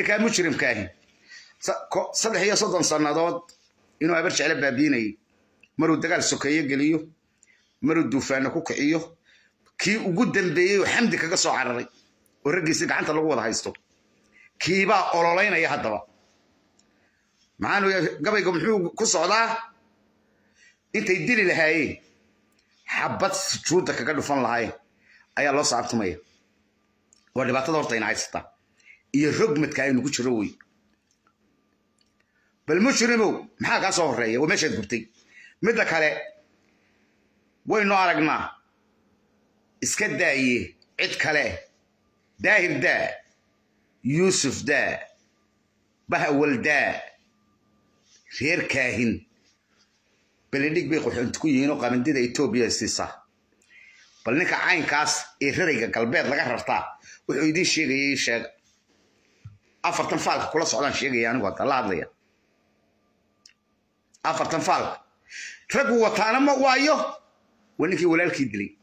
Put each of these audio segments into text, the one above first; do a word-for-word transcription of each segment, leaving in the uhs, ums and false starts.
ninka mujrimkaahi saddex iyo soddon sannadood inuu abar jecel baabiinay maruu dagaal sokeeye geliyo maruu duufaana ku kiciyo kii ugu dambeeyay oo xamdi kaga soo cararay oo ragiisa gacanta lagu wada haysto kiiba ololeynaya hadaba maanu gabayga muxuu ku socdaa intay dili lahaayeen xabad sujuuda kaga dhufan lahaayeen ayaa loo saabtumaya waa dhibaatada horta in haysata iyo rogmadka ay nagu jiro way bal mujrimo maxaa ka soo horeeya oo meesha gubtay midda kale waynu aragnaa iska daaye cid kale daahir daa yuusuf daa bahawal daa reer kaahin بلديك بيقول أنت كوي هنا قام نديد إثيوبيا سيسا بل نك عين كاس إيريجا قلبيت لقى رفتا ويدي شيء جي شيء أفرتن فالك كل صعدان شيء جي أنا قلت الله عليا أفرتن فالك ترجو وطانا ما وايو ونكي ولا الكيدلي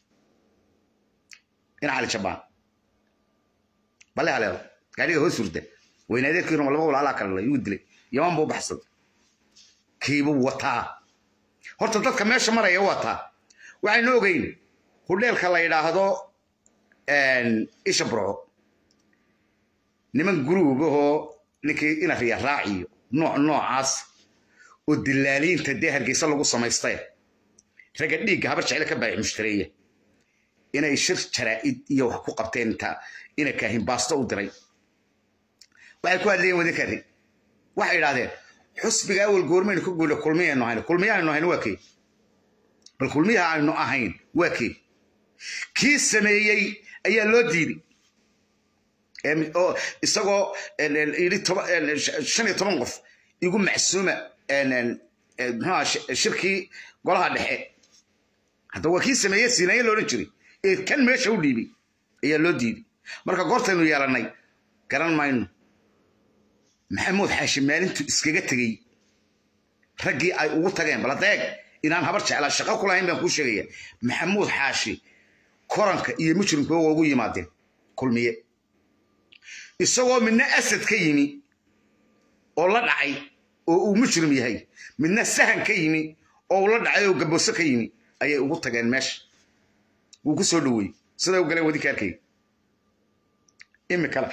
هنا على شبان بله عليه قاعد هو سرده وينادي كيرم الله ولا على كلا يودلي يوم بو بحصل كيبو وطا horta dadka meesha maraya wata waxaynu ogeyn huleelka la yiraahdo een isha bro niman group oo ninkii ina riya raaciyo nooc noocaas oo dilaaliinta deeharkiisa lagu samaystay raga dhiig habar jecel ka baahay mushtariye inay shir jaraa'id iyo wax ku qabteen ta ina kaahin baasto u diray waxay ku hadlayeen wadakari waxay yiraahdeen حسبي أول جورمين كقول كلمية إنه هين كلمية إنه هين وكي بالكلمية إنه أهين وكي كيس سمية أي لودي أم أو استقوا ال ال يريد طب شنو تمنقف يقوم معسومة أن ها شركي قالها دحى هذا هو كيس سمية سيناء لورنجري كان ماشي وديبي أي لودي مركا قرط إنه يالناي كران ما إنه محمود حاشم مالنتو اسكغا تغي رغي اي ugu tageen baladeeg inaan habar jeclaa shaqo ku lahayn baan ku sheegay maxamuud xaashi koranka iyo mujrimka oo ugu yimaadeen kulmiye isagoo midna asad ka yimi oo la dhacay oo uu mujrim yahay midna sahan ka yimi oo la dhacay oo gaboso ka yimi ayay ugu tageen meesha uu ku soo dhaweey sida uu galay wadi kaarkay imika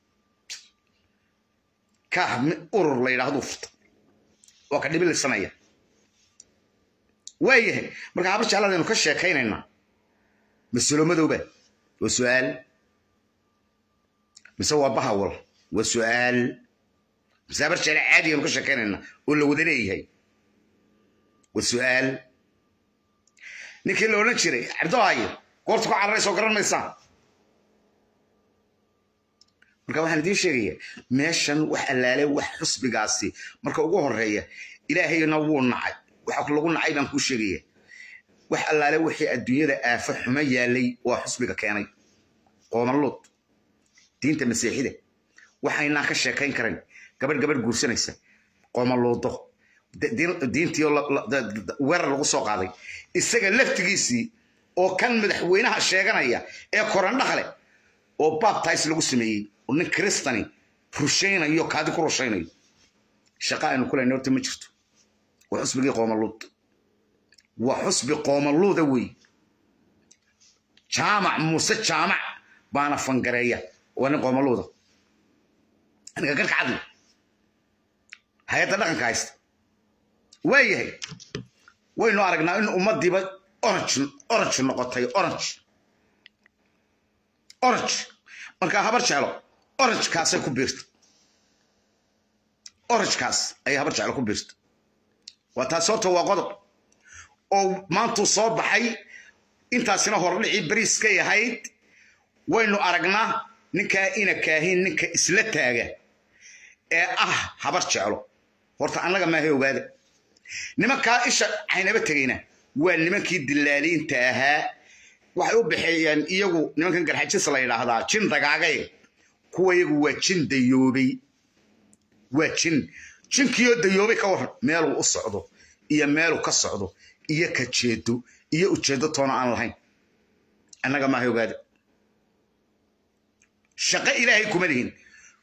كهم أورر ليلا هدوفت وكدبل السنة ويه مركب عبرش على إنه كشة كيننا مسلوم مدوبة وسؤال مسوى بحول وسؤال مسافرش على عادي إنه كشة كيننا ولا ودري هي والسؤال نكيل لو نشري عرضاي قلت على الرئيس وقرن ميسان marka waxaan idin sheegay meeshan wax alaale wax xusbigaasi marka ugu horeeya ilaahayna wuu nacay waxa lagu nacay baan ku sheegay wax alaale wixii adduunyada aafa xuma yaalay waa xusbiga keenay qoomalud diinta masiixida waxayna ka sheekayn kareen gabadh gabadh guursanaysa qoomaludo diintii weerar lagu soo qaaday isaga laftigiisii oo kan madaxweynaha sheeganaya ee koran dhaxle oo baptize lagu sameeyay ونن كريستاني فرشينا يو كادي كروشينا شقاء إنه كله نورت مجرد وحسب قوم اللوط وحسب قوم اللوط ذوي جامع موسى جامع بانا فنقرية وانا قوم اللوط أنا قلت عدل هاي تلقن كايست وين هي وين نعرفنا إن أمة دي بس أورنج أورنج نقطة أورنج أورنج مركا هبر شالو أورنج كاس يكون بيرت أورنج كاس أي هبر شالو يكون بيرت وتصوت وقدر أو ما تصوب حي أنت سنة هرلي بريس كي هيد وينو أرجنا نكا إنا كاهين نكا إسلتها آه هبر شالو ورت أنا لقى ما هي وبادئ نما كا إيش حين بتجينا ونما كي دلالين تاها waxay u bixiyeen iyagu nimankan garxajis la yiraahdaa jin dagaagay kuwa iyagu waa jin dayoobay waa jin jinkiyo dayoobay ka war meel uu u socdo iyo meel uu ka socdo iyo ka jeedo iyo u jeedo toona aan lahayn annaga ma hayogaad shaqa ilaahay kuma lihin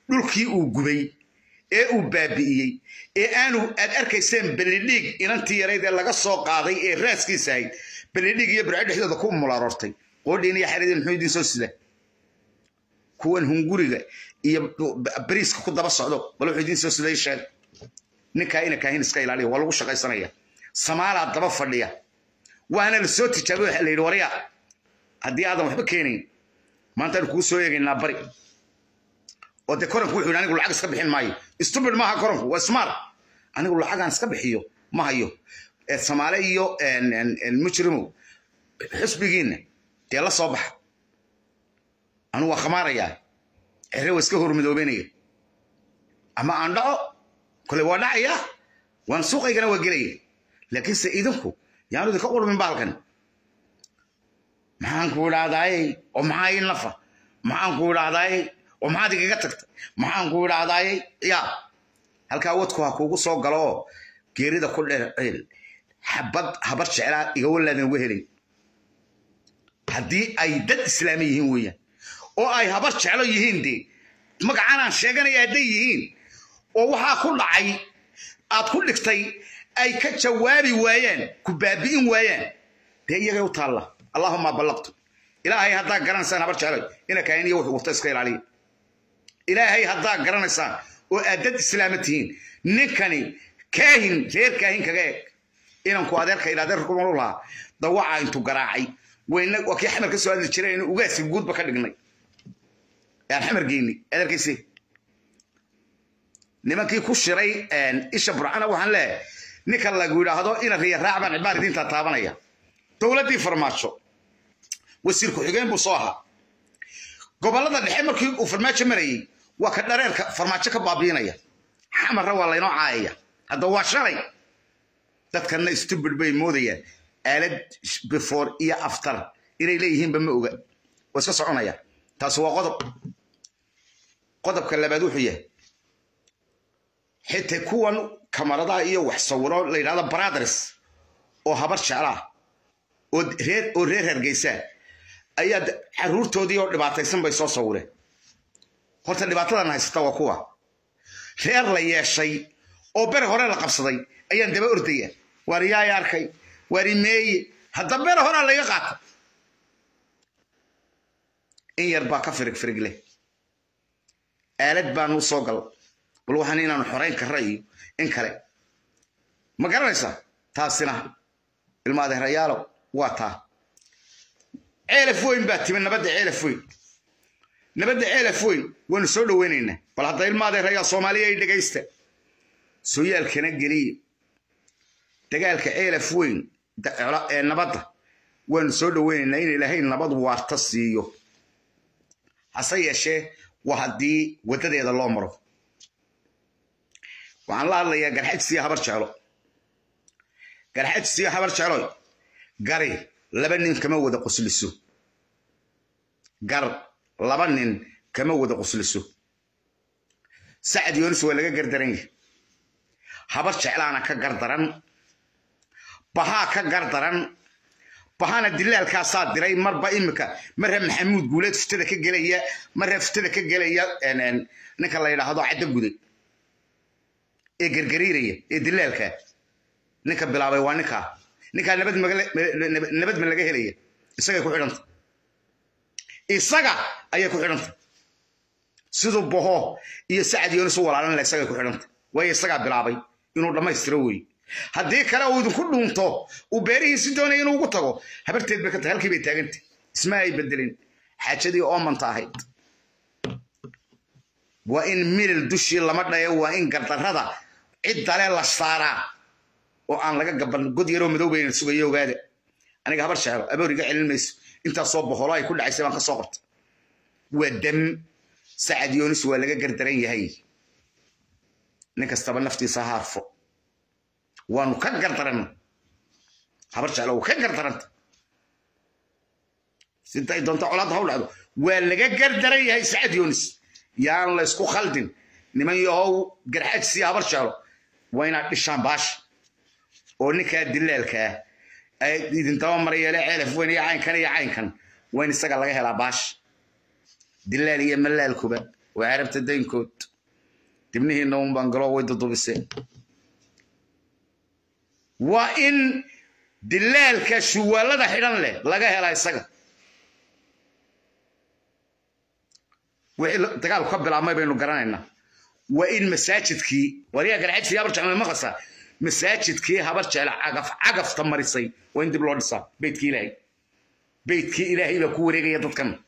dhulkii uu gubay ee uu baabi'iyey ee aanu aad arkayseen balidhiig inantii yarayd ee laga soo qaaday ee raaskiisa ahayd balidhiig iyo burco dhexdooda ku mularoortay qoodhiin iyo xaridin muxuu idiin soo sida kuwan hunguriga iyo bariiska ku daba socdo bal wuxuu idiin soo siday sheeg ninkaa ina kaahin iska ilaaliya waa lagu shaqaysanaya samaalaa daba fadhiya waana la soo tijaabay waxa la yidhi warya haddii aadan waxba keenayn maanta aynu kugu soo eegaynaa bari oo dee koranku wuxuu yidhi anigu lacag iska bixin maayo stupid maaha koranku waa smart anigu lacagaan iska bixiyo ma hayo samaale iyo mujrimow xusbigiinna dee la soo baxa anigu waa khamaarayaa cere waa iska hormadoobenaya ama aan dhaco kole waa dhacaya waan suuqaygana waa gelaya laakiinse idinku yaanu idinka qurmin baalkan maxaan ku idhaahdaayey oo maxaa ii nafa maxaan ku idhaahdaayey oo maxaad igaga tagtay maxaan ku idhaahdaayey yaa halkaa wadku ha kuugu soo galo oo geerida ku dheer xabad habar jeclaa iga walaadan uga helay haddii ay dad islaami yihiin weeyaan oo ay habar jeclo yihiin dee magacaanaan sheeganaya hadday yihiin oo waxaa ku dhacay aad ku dhigtay ay ka jawaabi waayaan ku baabi'in waayaan dee iyagay u taalla allahuma ballaqtu ilaahay haddaa garanaysaan habar jecloy ina kaahin iyo wuxuu wata iska ilaaliya ilaahay haddaa garanaysaan oo aad dad islaama tihiin ninkani kaahin reer kaahin kaga eg inanku adeerka ila adeerku malu lahaa dawaca intuu garaacay wayna waa kii xamar ka soo hadli jiray inuu ugaasi guudba ka dhignay yaan xamar geyni adeerkiisii nimankii ku shiray isha burcana waxaan leeyahay ninka lagu yidhaahdo ina riya raac baan cibaar idinta taabanaya dowladdii farmaajo wasiir ku-xigeen buu soo ahaa gobollada dhexe markii uu farmaajo marayey waa ka dhareerka farmaajo ka baabiinaya xamarra waa laynoo caayaya hadda waa shalay dadkanna stupid bay moodayaan aalad before iyo after inay leeyihiinba ma oga waa iska soconaya taasi waa qodob qodobka labaad wuxuu yahay xitaa kuwan kamaradaha iyo wax sawiro la yidhahdo brothers oo habar jeclaa oo reer oo reer hargeysa ayaa caruurtoodii oo dhibaataysan bay soo sawireen horta dhibaatadan haysata waa kuwa reer la yeeshay oo bere hore la qabsaday ayaan daba ordaya waariyaay arkay waari meeye hadda bere hore laga qaata in yar baa ka firig firig leh aalad baan u soo gal bal waxaan inaanu xoreyn karra iyo in kale ma garanaysaa taasina ilma adeerayaalo waa taa ceelaf weyn baa timi nabadda ceelaf weyn nabadda ceelaf weyn waanu soo dhoweynaynaa bal hadda ilma adeerayaa soomaaliya ay dhegaysta sooyaalkana geliya dagaalka ceelaf weyn ee nabadda waanu soo dhoweynaynaa in ilaahay nabad waarta siiyo hase yeeshee waa haddii waddadeeda loo maro waxaan la hadlayaa garxajsiyo habar jeclo garxajsiyo habar jecloy gari laba nin kama wada qosliso gar laba nin kama wada qosliso sacad yoonis waa laga gardaran yahay habar jeclaana ka gardaran bahaa ka gardaran bahana dilaalkaasaa diray marba imika marra maxamuud guuleed fitada ka gelaya marra fitada ka gelaya ninka la yidhaahdo cadda guday ee gargariiraya ee dilaalka ninka bilaabay waa ninkaa ninkaa nabad nabad ma laga helaya isagay ku xidhanta isaga ayay ku xidhanta siduu boho iyo sacad yoonis u walaalan la isagay ku xidhanta waayo isagaa bilaabay inuu dhammaystiro weeye haddii kale uu idinku dhuunto uu beerihiisi doonaya inuu ugu tago habarteed bay ka tahay halkii bay taagantay isma ay bedelin xaajadii oomanta ahayd waa in milil dushii lama dhayo waa in gardarrada cid dale la saaraa oo aan laga gaban god yaroo madow bayna sugayo ogaada aniga habar jeclo abooriga celin mayso intaasoo boqolo ay ku dhacaysay baan ka soo qortay waa dam sacad yoonis waa laga gardaran yahay nin kastaba naftiisa haarfo waanu ka gardaran habar jeclo waa ka gardaranta sintay doonta colaad ha u dhacdo waa laga gardaran yahay sacad yoonis yaan la isku khaldin niman yahow garxajsiya habar jeclo waa inaad dhishaan baasha oo ninkaa dilaalkaa ay idintaba marayele ceelaf weyn iyo caynkan iyo caynkan waa in isaga laga helaa baasha dilaal iyo malaalkuba وعرفت الدين كود تبنيه النوم بانقلو ويددو بالسين وإن دلال كشوالة دا حيران له لقاها لا يساقه وإن تقال قبل عما يبينوا قرانينا وإن مساجدكي وريا قرعت في أبرج على المغصة مساجدكي هبرج على عقف عقف تمرسي وين دبلون صار بيتك إلهي بيتك إلهي لكوري يدتكم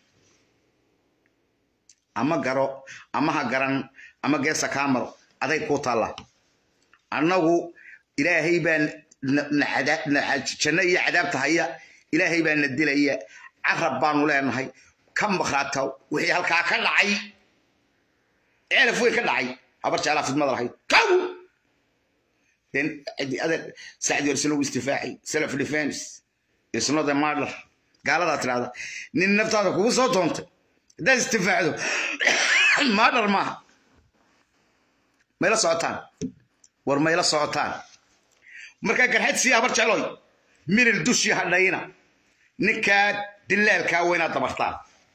أما قرو أما هقران أما قيسا كامر أذي قوت الله أنه إلهي بان جنة عذاب تهيا إلهي بان ندلي عرب بانو لأنه كم بخراتو وهي هالكا كدعي عرف وين كدعي أبرج على في المدرسة هي كم لأن هذا سعد يرسلوا استفاعي سلف ديفنس يسمونه ذا مارلر قال هذا ترى هذا ننفط هذا كوب صوتهم ده استفاعه مارلر ما ما يلا صوتان ورما يلا صوتان مركا كان حد سيا أبرج علوي من الدوشي هاللينا نكاد دلال كاوينا طبختان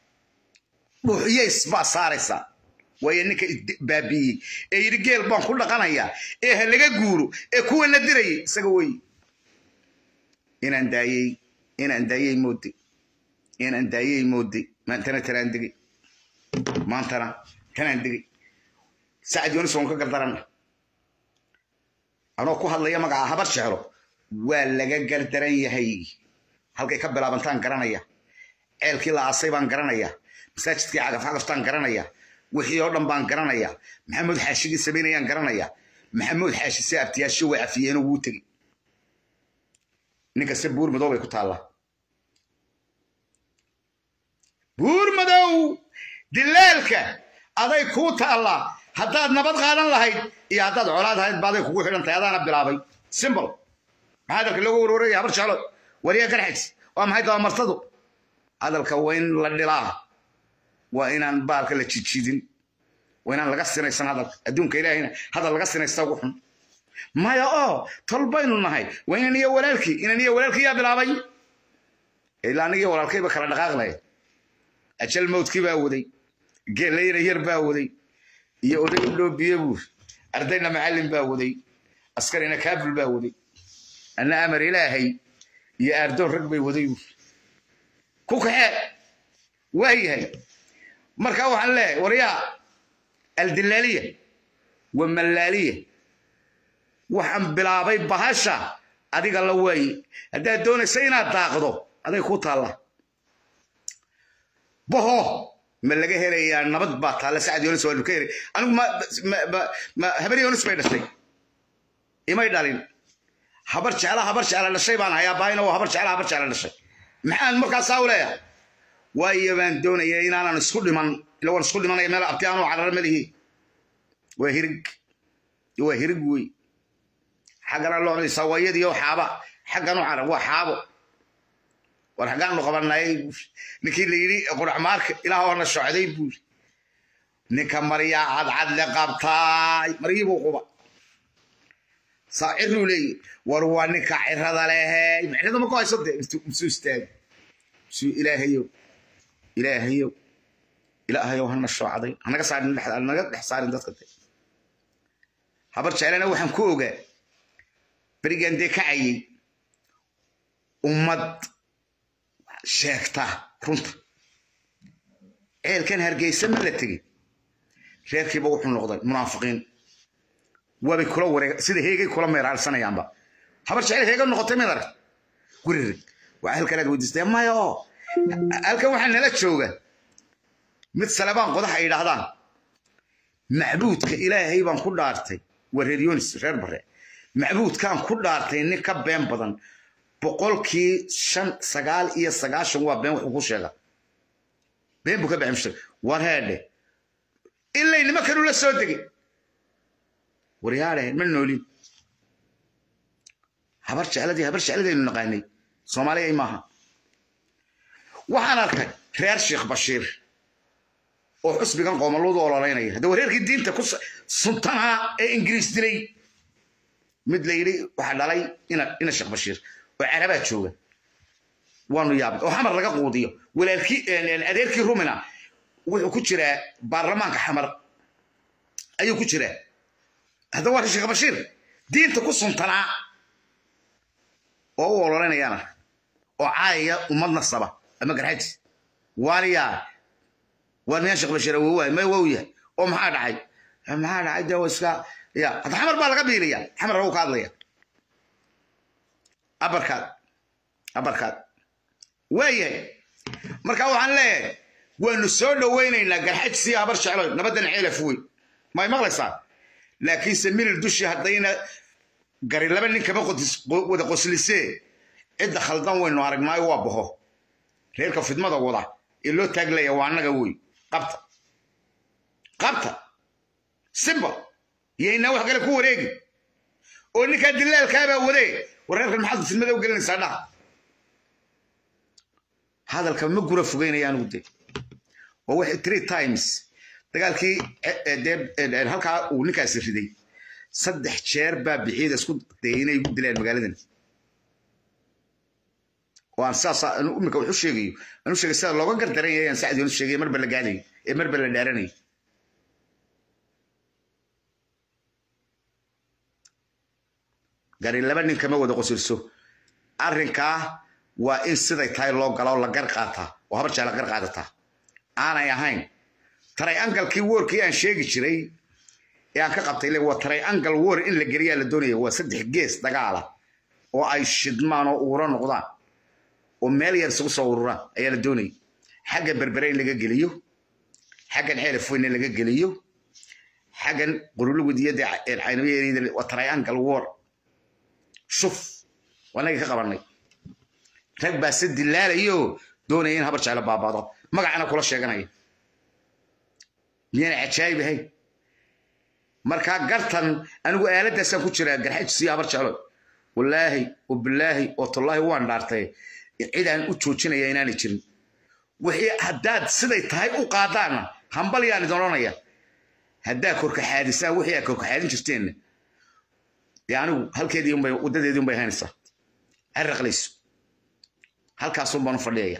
وحيس باصارسا وينك بابي اي رجال بان كل قنايا ايه لغا غورو ايه كو ندري سغوي ان اندايي ان اندايي مودي ان اندايي مودي ما انت تراندغي ما انت تراندغي سعد يونس وان كغدرن انا كو hadlaya magaca habar shicro waa laga gardaran yahay halkay ka bilaabantaan garanaya eelkii la asay baan garanaya masaajidkii cagaf cagaftaan garanaya wixii oo dhan baan garanaya maxamed xaashigi sameynayaan garanaya maxamed xaashi saabtiyaashu way afiyeen ugu tagay ninka si buur madow ay ku taala buur madow dilaalka aday ku taala haddaad nabad qaadan lahayd iyo haddaad colaad ahayd baaday kugu xidhantay adaana bilaabay simple هذا اللي هو وروري يا برشلونة وريا كرحت وام هيدا مرتضو هذا الكوين للدلاه وإن أن بالك اللي تشيدين وإن أن لقصنا يسنا هذا أدون كيلا هنا هذا لقصنا يستوقفهم ما يا آه طلبين النهاية وإن نية ولالكي إن نية ولالكي يا بلابي إلا نية ولالكي بكرة دقاقنا أجل الموت كي باودي قال لي رير باودي يقولي له بيبوش أردينا معلم باودي أسكرنا كابل باودي أنا أمر إلهي يا أردون رقبي وذيوف كوك حال وهي هي مركا وحن له ورياء الدلالية والملالية وحن بلابي بهاشا أديك الله وهي هذا دون سينا تاخذه هذا يخوت الله بهو من لقى هري النبض بات على سعد يونس والبكيري أنا ما ما ما هبري يونس ما يدري إما يدارين حبرش على حبرش على الشيء بان هيا باينه وحبرش على حبرش على الشيء محان مركا ساوليا واي بان دونيا ان انا نسكل من لو نسكل من ميل ابتيانو على رمله وهرق وهرق وي حقنا لو سوايدي او حابه حقنا على وحابه ورحقان قبلناي نكي ليري قرع مارك الى هو الشعدي بول نكا مريا عد عد لقبتاي مريبو قبا صاعر لي ورواني كعر هذا له معناته ما كويس صدق مسو استاذ مسو إلهيو إلهيو إلهيو هن الشعدي أنا قصار نلح أنا قصار صار ندت كده حبرت علينا وحن كوجا بريجان دي كعي أمد شاكتا كنت إيه كان هرجيس من اللي تجي شاكي بروح النقطة منافقين وبيكلوا ورق سيده هيجي كلام ميرال سنة يامبا حبرش عليه هيجي النقطة ميرال قرر وأهل كلاد وديستي ما يا أهل كم وحنا لا تشوجا مت سلبان قضى حيد هذا معبود كإلهي بان كل دارتي وريديونس غير برا معبود كان كل دارتي إنك بين بدن بقول كي شن سجال إيه سجال شو هو بين وحوش هذا بين بكرة بعمشت وهذا إلا إن ما كانوا لسه ورياله من نولي هبرش على دي هبرش على دي النقاني صومالي ماها وحنا أركي خير شيخ بشير وحسب كان قوم الله دولار ريني هذا ورير الدين تكوس سلطانها إنجليز دلي مدليلي وحنا لي إن إن الشيخ بشير وعربات شوه وانو يابد وحمر لقى قوضيه ولا الكي الأدير كي رومنا wuxuu ku jiraa baarlamaanka xamar ayuu ku jiraa hada waa Sheekh Bashiir diinta ku suntanaa oo walaalaynayana oo caaya umadna saba ama garxaji waaliya waan Sheekh Bashiir waa ma wawya oo maxaa dhacay maxaa dhacay dawska ya hada xamar baa laga biiliya xamar uu ka hadlaya abarkaad abarkaad waaye marka waxaan leeyahay waanu soo dhaweynaynaa garxajsi habar jecloy nabadan ceelaf wey ma maqlaysaa laakiin samir dushi hadayna gari laba nin kama qodis wada qoslisee cid khaldan weyno aragnaayo waa baho reerka fidmada wada ee loo taaglaya waa anaga wey qabta qabta simba yeena wax kale ku wareegi oo ninka dilaalka baa wareeg wareerka maxaad fidmada u gelinaysaa dhaha هذا الكلام مقرأ فوقينا يا نودي وواحد three times دقالكي دب هالكا ونكاس الردي صدح شربة بعيد اسكت تينا يقول لي المقالدين وأنا ساسا أنا أمك وحش شيء أنا وش شيء لو قدر ترى يعني سعد يونس شيء مر بلا قالي مر بلا دارني قال لبني كم هو دقوس السو أرنكا وإن سيدي تاي لو قالوا لا قرقاتا وهبرجا لا قرقادتا انا يا هين تري انقل كي وور كي ان شيغي جيري يا ka qabtay ilaa waa tray angle war in la gariya la doonayo waa saddex gees dagaala oo ay shidmaan oo uura noqdaan oo meel yar soo soo urura ayaa la doonay xagga berbere in laga geliyo xaggan xeelaf weyn laga geliyo xaggan qurulugu diyada ee caynabeeyada waa tray angle war shuf wanaga ka qabanay rag baa si dilaalayo doonayeen habar jecel baabado magacana kula sheeganay miyana ajaayib ahay marka gartan anigu aaladaasaan ku jiraa garxajsi habar jecel wallaahi wabillaahi watallahi waan dhaartay cid aan u joojinaya inaan jirin wixii hadaad siday tahay u qaadaana hambal yaan doonanaya hadaa korka xaadisa wixii korka xaadin jirteen yaani halkeedii un bay wadadeedii un bay haynaysaa arqlayso halkaas un baan u fadhiyaya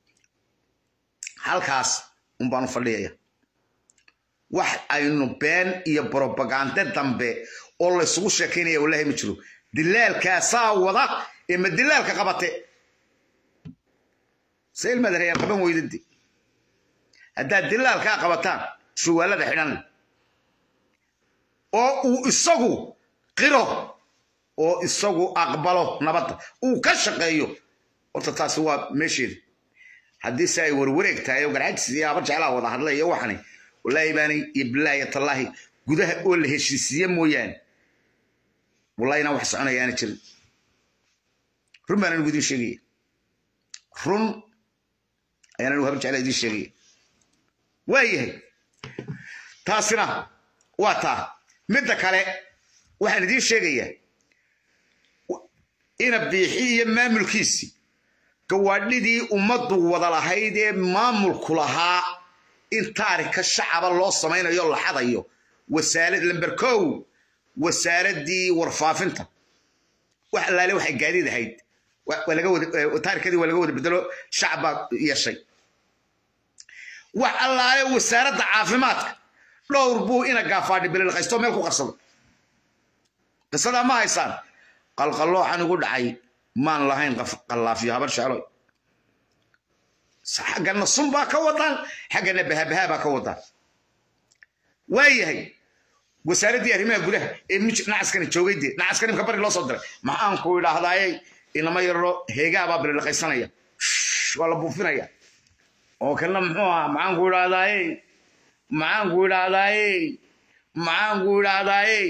halkaas un baan u fadhiyaya wax aynu been iyo propaganda dambe oo la isugu sheekeynaya wallahi ma jiro dilaalka saa wada ee ma dilaalka qabate seel madariya qaban weydii hadda dilaalka qabataan suwaalada xidhan oo uu isagu qiro oo isagu aqbalo nabad uu ka shaqeeyo horta taas waa meeshii haddii say warwareegtahay oo garxajsi habar jeclaa wada hadlaya waxani wallahi baani iblaahi tallahi gudaha oo la heshiisiye mooyaan wallahi na wax soconayaan jirin run baan ugu sheegay run ayaan ugu habar jeclaa idin sheegay waayahay taasina waa taa midda kale waxaan idin sheegayaa ina biixiyo maamulkiisi gawaadhidii ummaddu wada lahayd ee maamulku lahaa in taarika shacaba loo samaynayo la xadayo wasaaradda lambar kow wasaaradii warfaafinta wax allaale waxay gaadiid ahayd waa laga wada taarikadii waa laga wada bedelo shacba yeeshay wax allaale wasaaradda caafimaadka dhowr buu ina gaafaadhi bilal qaysto meel ku qarsado qisada ma haysaan qalqaloocan ugu dhacay maan lahayn qalaafiyo habar jecloy xaggana sunbaa ka wadaan xaggana bahabaha baa ka wadaan waayahay wasaaradii arrimaha gudaha ee nacaskani joogayde nacaskani ka bari loo soo diray maxaan ku idhaahdaaye inama yaro heegaabaa bililaqaysanaya waa la buufinaya oo kalena muxuu ahaa maxaan ku idhaahdaaye maxaan ku idhaahdaaye maxaan ku idhaahdaaye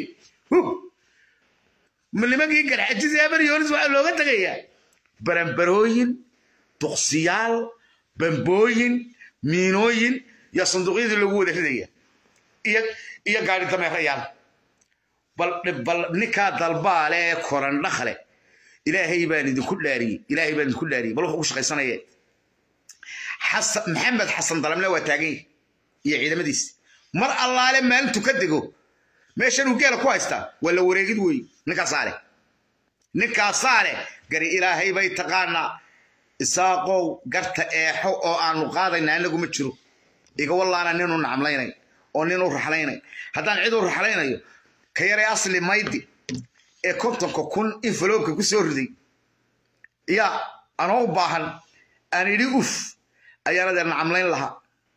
nimankii garxajisi habar yoonis waxaa looga tegayaa baranbarooyin duqsiyaal bambooyin miinooyin iyo sanduuqyadii lagu wada ridaya iyo iyo gaari dameerayaal bal bal ninkaa dalbaale ee koran dhakhle ilaahay baan idinku dhaariyey ilaahay baan idinku dhaariyey bal wuxuu ku shaqaysanaya xasan maxamed xasan dalamle waa taagay iyo ciidamadiis mar allaale maalintu ka dego meeshan uu geela ku haystaa waa la wareegid wey ninkaas saale ninkaas saale gari ilaahay bay taqaanaa isaaqow garta eexo oo aanu qaadayna anagu ma jiro iga wallaana nin u nacamlaynay oo nin u raxlaynay haddaan cid u raxlaynayo ka yaray asli maydi ee kontonka kun envelope ku soo riday yaa anoo u baahan aan idhi uf ayaana dee nacamlayn lahaa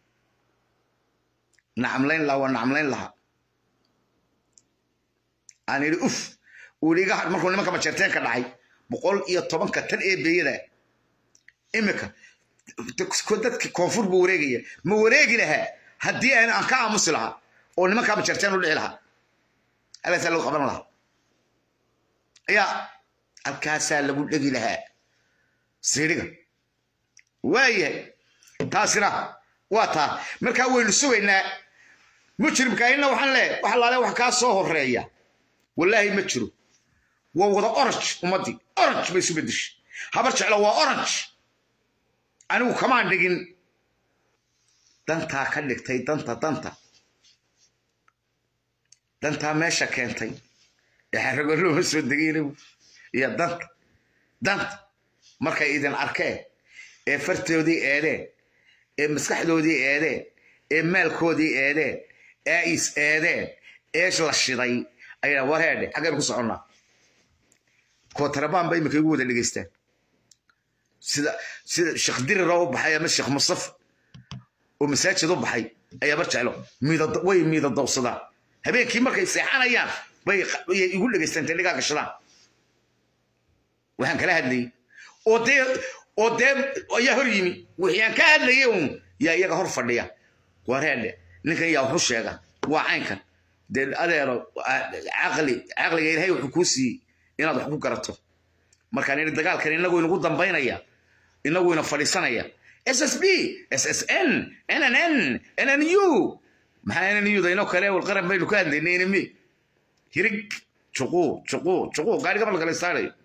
nacamlayn lahaa waa nacamlayn lahaa aan idhi uf uu iga had markuu nimanka majeerteen ka dhacay boqol iyo tobanka tan ee beeyada imika dadka koonfur buu wareegaya ma wareegi lahaa haddii aan ka aamusi lahaa oo nimanka majeerteen u dhici lahaa halkaasaa lagu qaban lahaa yaa halkaasaa lagu dhegi lahaa siiriga waayahay taasina waa taa markaa waynu sugaynaa mujrimka inna waxaan leeyahay wax laale wax kaa soo horeeya wallaahi ma jiro waa wada orange ummadii orange bay isu bedeshay habar jeclo waa orange anigu kamaan dhigin dantaa ka dhigtay danta danta dantaa meesha keentay ee xarago loo soo degayna iyo danta danta markay idin arkeen ee fartoodii eedeen ee maskaxdoodii eedeen ee maalkoodii eedeen ee is eedeen eesh la shiday ayaa wareedhe xageen ku soconnaa kootarabaan bay imika igu wada dhegaystaan sida sida sheekh dirir oo baxay ama sheekh musaf oo masaajid u baxay ayaa bar jeclo miida way miida dawsadaan habeenkii markay seexanayaan bay igu dhegaystaan teliga gashadaan waxaan kala hadlayay oo dee oo dee ayaa hor yimi wixii aan ka hadlayay uun yaa iyaga hor fadhiya wareedhe ninkan yaa wuxuu sheega waa caynkan dee adeero caqli caqliga ilaahay wuxuu kuu siiyey inaad wax ku garato markaan idhi dagaalkan inagu inagu dambaynaya inagu ina fadhiisanaya S S B S S N N N N N N U maxaa N N U da inoo kale walqaran baynu ka hadlaynay inami hirig juquu juquu juquu gaariga marka la saarayo